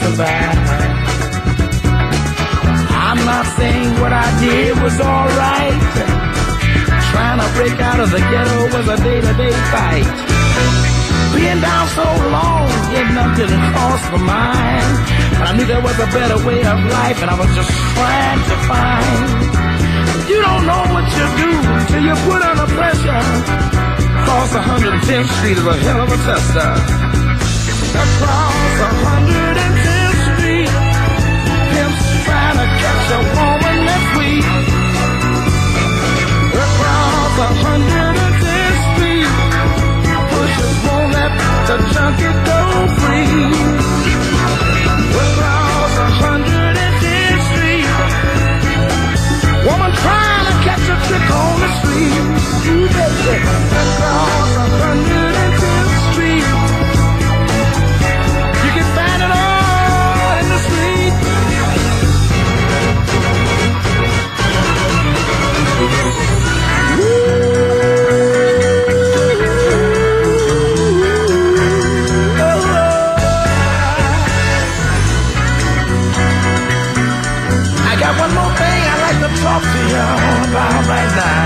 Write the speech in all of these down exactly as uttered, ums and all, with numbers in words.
survive. I'm not saying what I did was alright. Trying to break out of the ghetto was a day-to-day fight. Being down so long, yet nothing crossed my mind. But I knew there was a better way of life, and I was just trying to find. You don't know what you do till you put under pressure. Across one hundred tenth Street is a hell of a tester. Across one hundred tenth Street, pimps trying to catch a woman that's weak. Across one hundred tenth Street, pushers won't let the junkie go free. Across one hundred tenth Street, woman trying to catch a trick on the street. You bet it. Across one hundred tenth Street, you can find it all in the street. I got one more thing I'd like to talk to you about right now.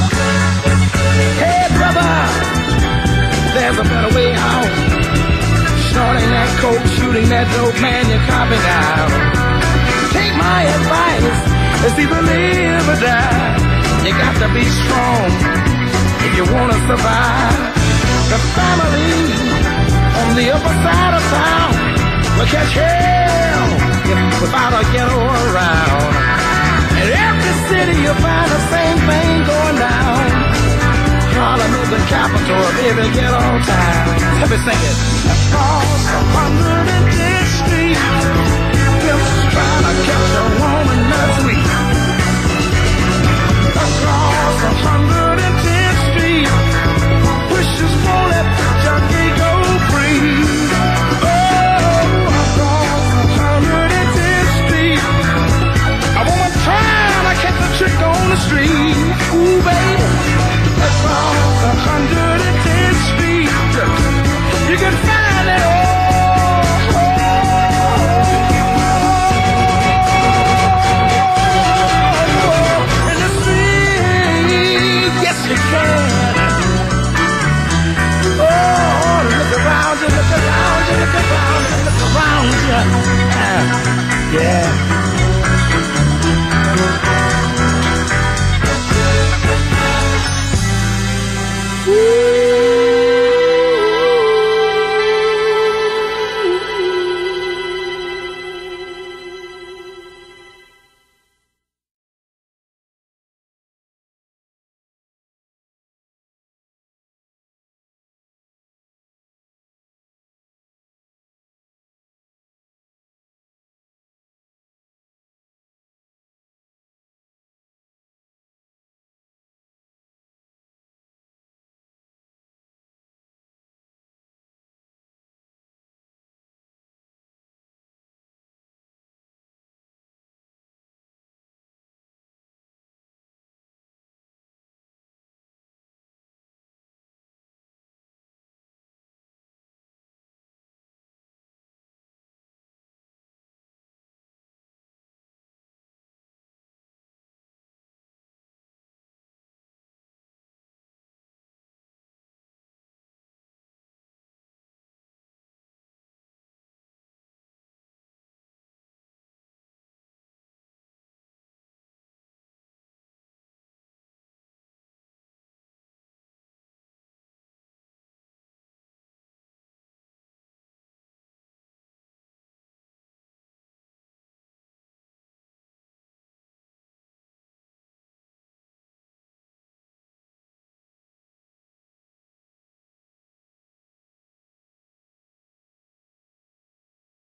Hey brother, there's a better way out. Snorting that coke, shooting that dope, man, you're copping out. Take my advice, it's either live or die. You got to be strong if you want to survive. The family on the upper side of town will catch hell without a ghetto around. In every city you'll find the same thing going down. Harlem is the capital of every ghetto town. Let me sing it. Across one hundred tenth Street, pimps trying to catch a woman